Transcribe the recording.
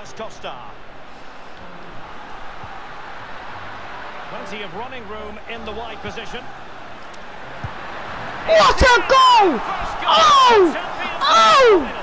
Douglas Costa. Plenty of running room in the wide position. What a goal! Oh! Oh!